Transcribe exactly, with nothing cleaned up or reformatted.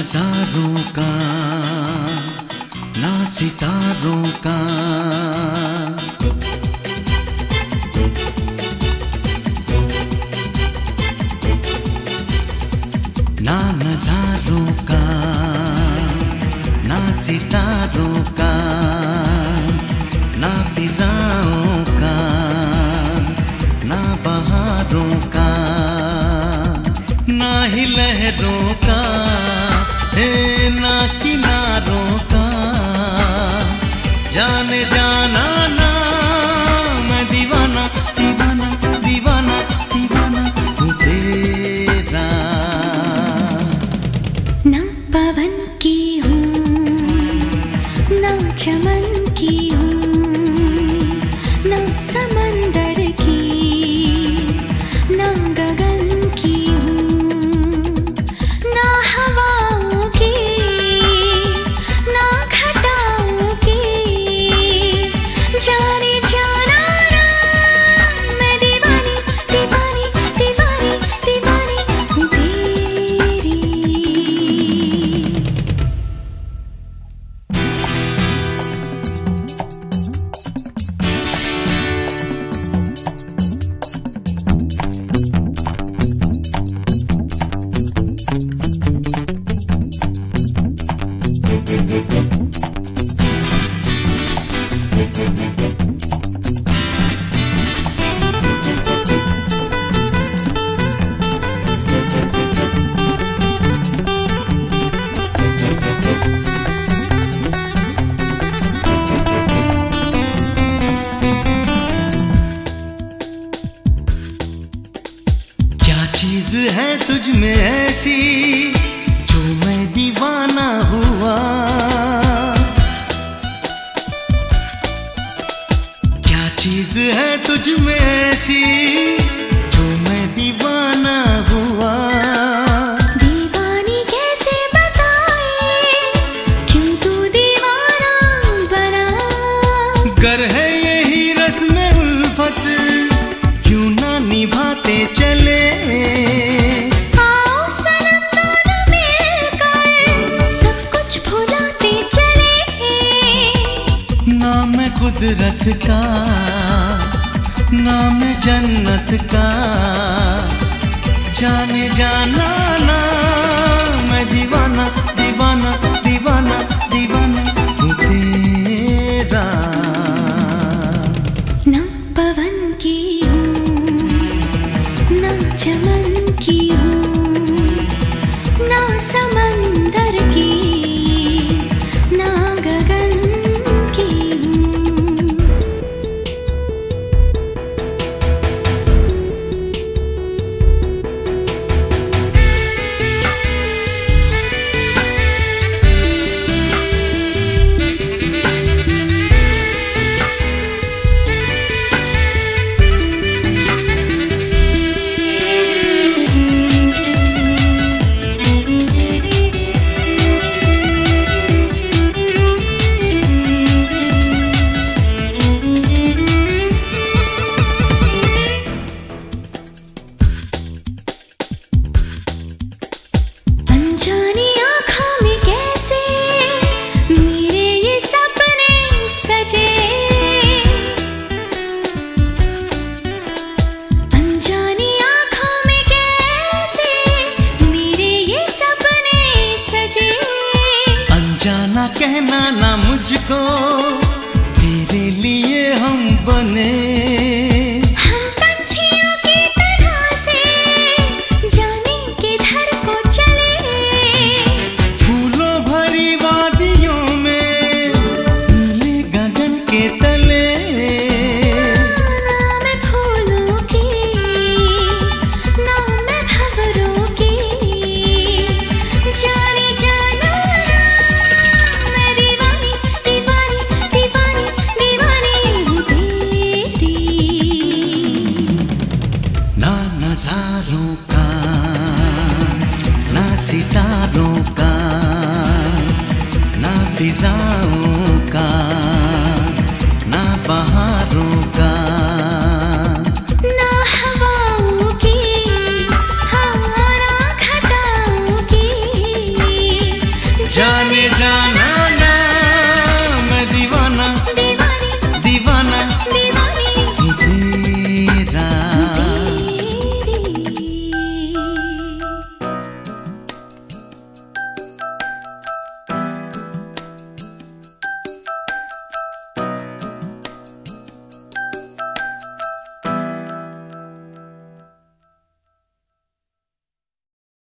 नजारों का ना सितारों का, ना नजारों का ना सितारों का, ना फिजाओं का ना बहारों का, ना ही लहरों का है ना किनारों का। जाने जाना ना मैं दीवाना दीवाना दीवाना दीवाना हूँ तेरा। ना पवन की हूँ ना चमन की हूँ, ना समंदर की ना गगन की हूँ, ना हवाओं की ना घटाओं की। जाने जाना ना मैं दीवानी दीवानी दीवानी दीवानी हूँ तेरी। क्या चीज है तुझ में ऐसी जो मैं दीवाना हुआ? क्या चीज है तुझ में ऐसी जो मैं दीवाना हुआ? दीवानी कैसे बताए क्यों तू दीवाना बना? गर है यही रस्म उल्फत क्यों ना निभाते चले। आओ सनम दोनों मिलकर सब कुछ भुलाते चले। ना मैं कुदरत का ना मैं जन्नत का, जाने जाना ना मैं दीवाना दीवाना दीवाना दीवाना हूँ तेरा। ना पवन की हूँ ना चमन की हूँ, ना समंदर की ना गगन की हूँ। अनजानी आँखों में कैसे मेरे ये सपने सजे। अनजानी आँखों में कैसे मेरे ये सपने सजे। अनजाना कहना ना मुझको तेरे लिए हम बने। हम पंछियों की तरह से जाने किधर को चले। फूलों भरी वादियों में नीले गगन के तले। ना मैं फूलों की ना मैं भंवरों की। जाने जाना मैं दीवानी दीवानी दीवानी दीवानी हूँ तेरी। ना नजारों का ना सितारों का, ना फिजाओं का ना बहारों का,